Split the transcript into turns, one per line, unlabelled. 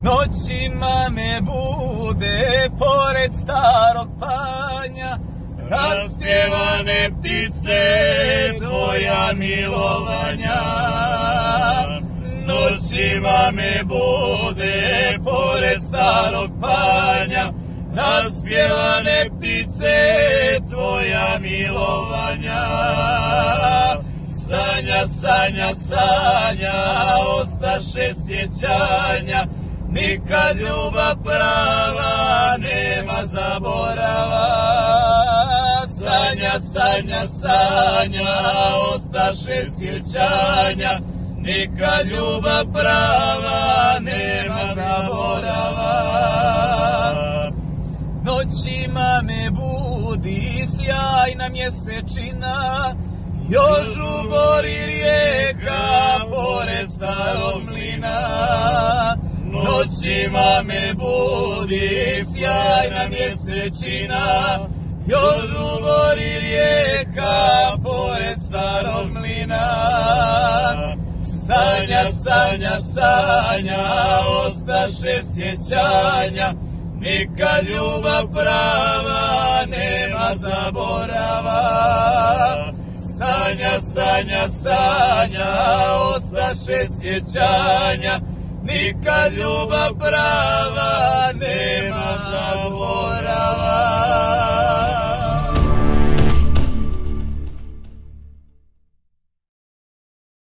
Noćima me bude pored starog panja, raspjevane ptice tvoja milovanja. Noćima me bude pored starog panja, raspjevane ptice tvoja milovanja. Sanja, sanja, sanja, ostaše sjećanja, nikad ljubav prava nema zaborava. Sanja, sanja, sanja, ostaše sjećanja, nikad ljubav prava nema zaborava. Noćima me budi sjajna mjesečina, još žubori rijeka pored starog mlina. Noćima me budi sjajna mjesečina, još žubori rijeka pored starog mlina. Sanja, sanja, sanja, ostaše sjećanja, nikad ljubav prava nema zaborava. Sanja, sanja, sanja, ostaše sjećanja, nikad ljubav prava